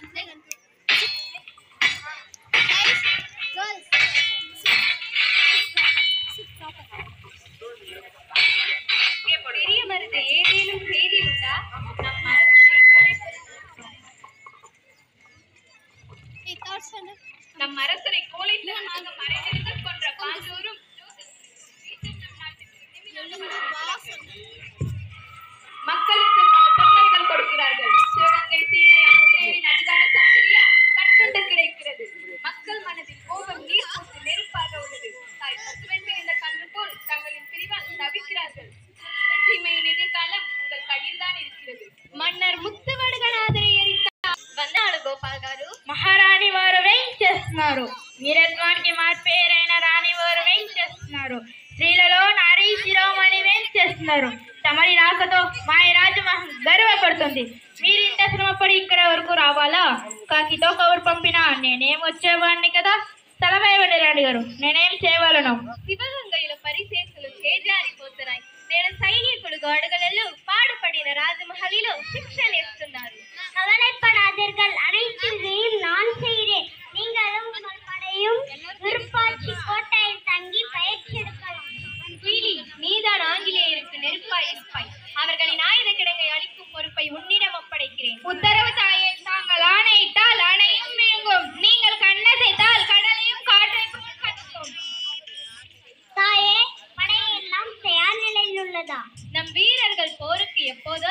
பெரிய மருது ஏதேனும் செய்தி உண்டா? நம் அரசனை கோழைத்தனமாக மறைந்திருந்து கொன்ற பாண்டூரும் மக்களுக்கு தொல்லைகள் கொடுக்கிறார்கள். சிவகங்கை சீமை ஆங்கிலேயரின் அதிகார சக்தியா கட்டுண்டு கிடைக்கிறது. மக்கள் மனதில் கோபம் நீர் போட்டு நெருப்பாக உள்ளது. தாய் பசுவென்று இந்த கன்று போல் தங்களின் பிரிவால் தவிக்கிறார்கள். சீமையின் எதிர்காலம் உங்கள் கையில் தான் இருக்கிறது. మన్నర్ ముత్తువడుగనాదరి ఎరితా వందాలు గోపాల్ గారు. మహారాణి వారు వేయించేస్తున్నారు. వీరత్వానికి మార్పేరైన రాణి వారు వేయించేస్తున్నారు. స్త్రీలలో నారీ శిరోమణి వేయించేస్తున్నారు. తమరి రాకతో మా రాజమహల్ గర్వపడుతుంది. మీరింత శ్రమపడి ఇక్కడ వరకు రావాలా? కాకితో కబురు పంపినా నేనేం వచ్చేవాడిని కదా. తలపైవడి రాణి గారు, నేనేం చేయవలను? శివగంగలో పరిశేషులు చేజారిపోతున్నాయి. నేను సైనికులు గోడగలలో పాడుపడిన రాజమహలిలో శిక్షణ ఇస్తున్నారు. கவலைப்படாதீர்கள், அனைத்தையும் நான் செய்கிறேன். நீங்களும் உங்கள் படையும் விருப்பாட்சி கோட்டையில் தங்கி பயிற்சி எடுக்கலாம். நீதான் ஆங்கிலேயருக்கு நெருப்பாய் இருப்பாய். அவர்களின் ஆயுத கிடங்கை அளிக்கும் பொறுப்பை உன்னிடம் ஒப்படைக்கிறேன். உத்தரவு தாயே. தாங்கள் ஆணையிட்டால் அணையும் விழுங்கும். நீங்கள் கண்ணசைத்தால் கடலையும் காற்றையும் கட்டும். தாயே, படையெல்லாம் தயார் நிலையில் உள்ளதா? நம் வீரர்கள் போருக்கு எப்போதோ